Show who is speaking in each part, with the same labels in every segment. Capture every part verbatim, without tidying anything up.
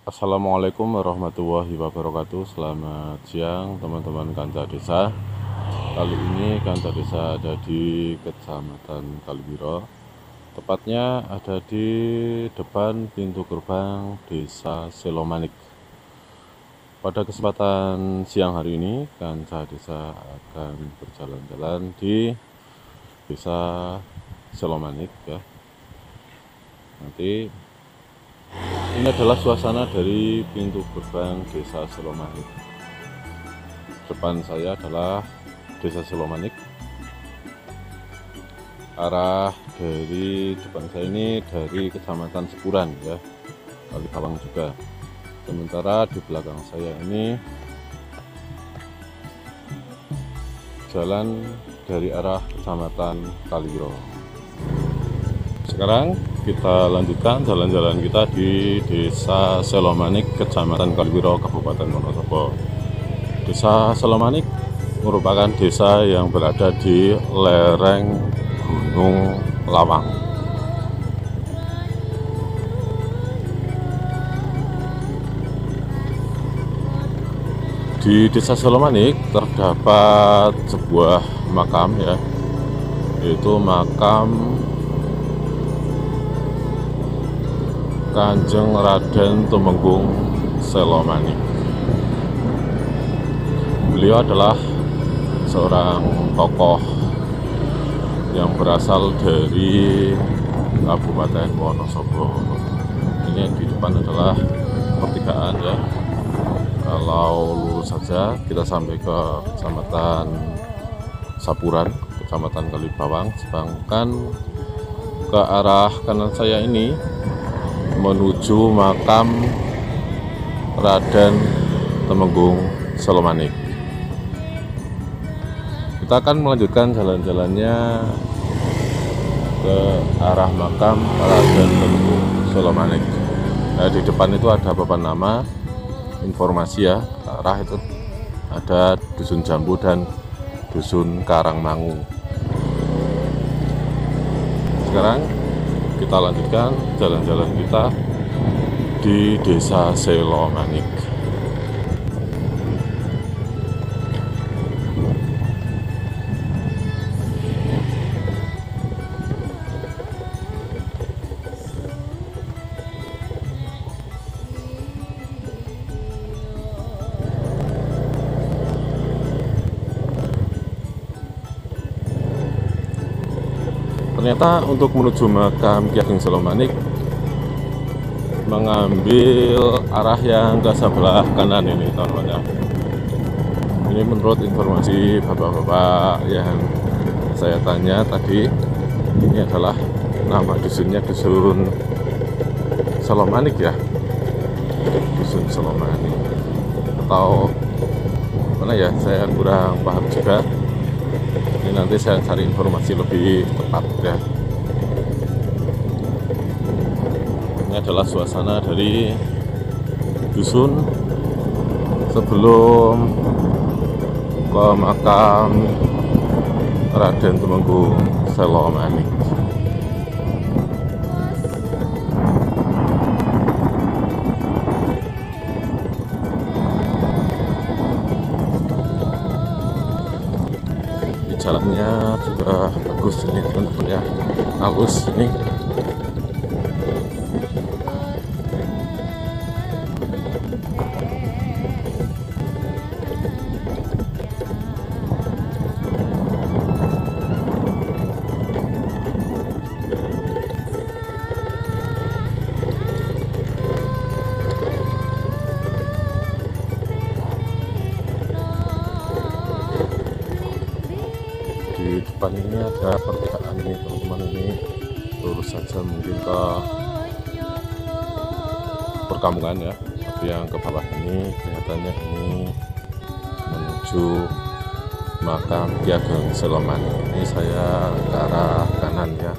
Speaker 1: Assalamualaikum warahmatullahi wabarakatuh. Selamat siang teman-teman Kanca Desa. Kali ini Kanca Desa ada di Kecamatan Kaliwiro. Tepatnya ada di depan pintu gerbang Desa Selomanik. Pada kesempatan siang hari ini Kanca Desa akan berjalan-jalan di Desa Selomanik ya. Nanti ini adalah suasana dari pintu gerbang Desa Selomanik. Depan saya adalah Desa Selomanik. Arah dari depan saya ini dari Kecamatan Sepuran ya, Kalibawang juga. Sementara di belakang saya ini jalan dari arah Kecamatan Kaliwiro. Sekarang kita lanjutkan jalan-jalan kita di Desa Selomanik, Kecamatan Kaliwiro, Kabupaten Wonosobo. Desa Selomanik merupakan desa yang berada di lereng Gunung Lawang. Di Desa Selomanik terdapat sebuah makam ya, yaitu makam Kanjeng Raden Tumenggung Selomanik. Beliau adalah seorang tokoh yang berasal dari Kabupaten Wonosobo. Ini di depan adalah pertigaan ya. Kalau lurus saja kita sampai ke Kecamatan Sapuran, Kecamatan Kalibawang. Sedangkan ke arah kanan saya ini menuju makam Raden Tumenggung Selomanik. Kita akan melanjutkan jalan-jalannya ke arah makam Raden Tumenggung Selomanik. Nah, di depan itu ada papan nama informasi ya, arah itu ada Dusun Jambu dan Dusun Karangmangu. Sekarang kita lanjutkan jalan-jalan kita di Desa Selomanik. Ternyata untuk menuju makam Ki Ageng Selomanik mengambil arah yang ke sebelah kanan ini teman-teman. Ini menurut informasi bapak-bapak yang saya tanya tadi, ini adalah nama dusunnya Dusun Selomanik ya, Dusun Selomanik atau mana ya, saya kurang paham juga. Ini nanti saya cari informasi lebih tepat ya. Ini adalah suasana dari dusun sebelum ke makam Raden Tumenggung Selomanik. Jalannya juga bagus ini teman-teman ya, halus ini. Di depan ini ada pertigaan ini teman-teman, ini lurus saja mungkin ke perkampungan ya, tapi yang ke bawah ini kelihatannya ini menuju makam Ki Ageng Selomanik. Ini saya ke arah kanan ya.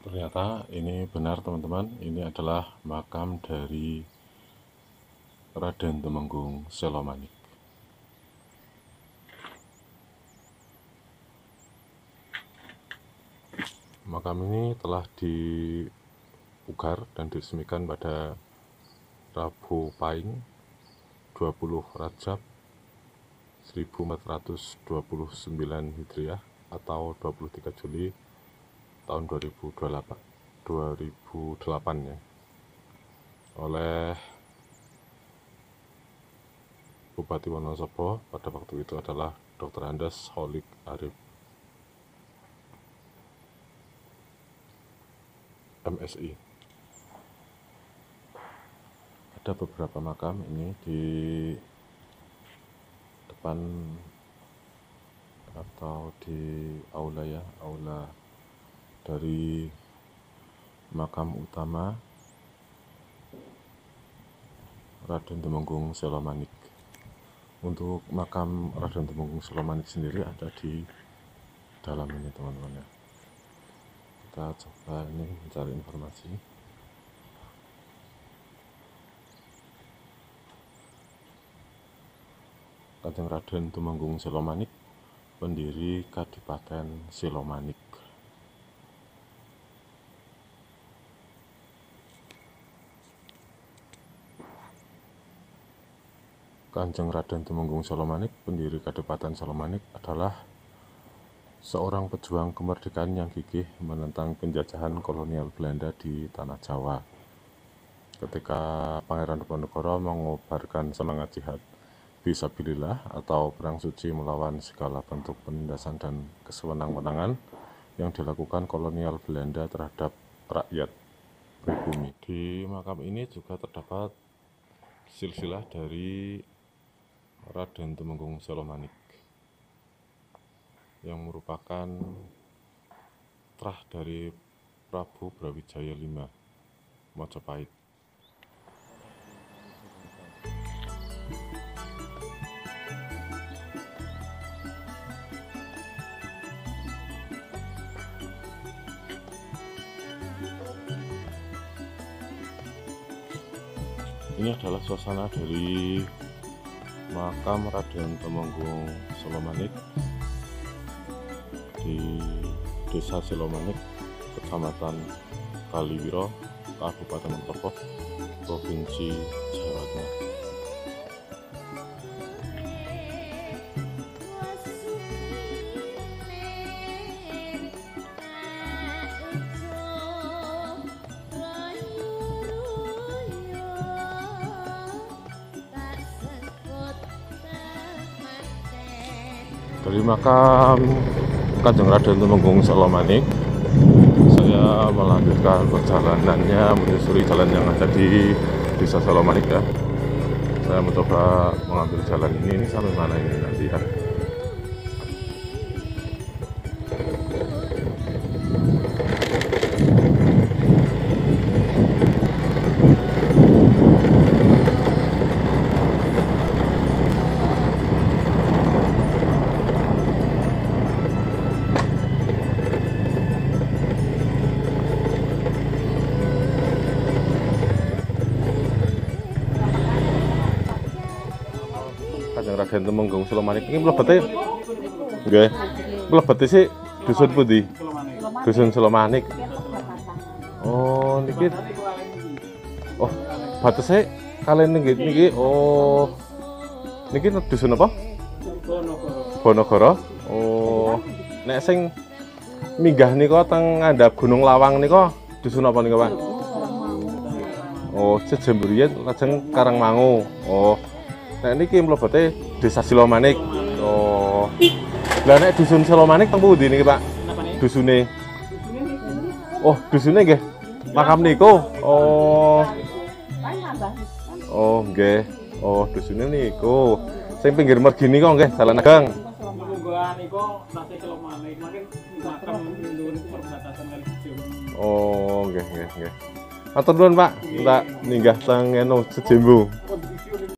Speaker 1: Ternyata ini benar teman-teman, ini adalah makam dari Raden Temenggung Selomanik. Makam ini telah diugar dan diresmikan pada Rabu Pahing dua puluh Rajab seribu empat ratus dua puluh sembilan Hijriah atau dua puluh tiga Juli tahun dua ribu delapan ya, oleh Bupati Wonosobo pada waktu itu adalah dokter Andes Holik Arif M Si. Ada beberapa makam ini di depan atau di aula ya, aula dari makam utama Raden Temenggung Selomanik. Untuk makam Raden Temenggung Selomanik sendiri ada di dalam ini teman-teman ya. Kita coba ini mencari informasi. Kanjeng Raden Temenggung Selomanik, pendiri Kadipaten Selomanik. Kanjeng Raden Temenggung Selomanik, pendiri Kadipaten Selomanik, adalah seorang pejuang kemerdekaan yang gigih menentang penjajahan kolonial Belanda di tanah Jawa. Ketika Pangeran Diponegoro mengobarkan semangat jihad fisabilillah atau perang suci melawan segala bentuk penindasan dan kesewenang-wenangan yang dilakukan kolonial Belanda terhadap rakyat pribumi. Di makam ini juga terdapat silsilah dari Raden Temenggung Selomanik yang merupakan trah dari Prabu Brawijaya lima Majapahit. Ini adalah suasana dari makam Raden Temenggung Selomanik di Desa Selomanik, Kecamatan Kaliwiro, Kabupaten Mojokerto, Provinsi Jawa Tengah. Dari makam Kanjeng Raden Temenggung Selomanik, saya melanjutkan perjalanannya menyusuri jalan yang ada di Desa Selomanik ya. Saya mencoba mengambil jalan ini, ini sampai mana ini nanti ya. Kanjeng Raden Temenggung Selomanik ini mlebete nggih. Mlebete sih dusun pundi? Dusun Selomanik. Oh, niki. Oh, batese kalian niki niki. Oh. Niki dusun apa? Bonogoro. Oh. Nek sing minggah nika teng ngandhap Gunung Lawang nika dusun apa nika, Pak? Oh, Sejemburian lajeng Karangmangu. Oh. Nek niki mlebete Desa Selomanik. Oh. Lah nek dusun Selomanik teng pundi niki, Pak? Dusune. Oh, dusune nggih. Makam niku. Oh. Oh, nggih. Oh, dusune niku. Sing pinggir mergi niku nggih, dalan Agang. Oh, nggih nggih nggih. Matur nuwun, Pak. Tak ninggah teng eno Sejembu.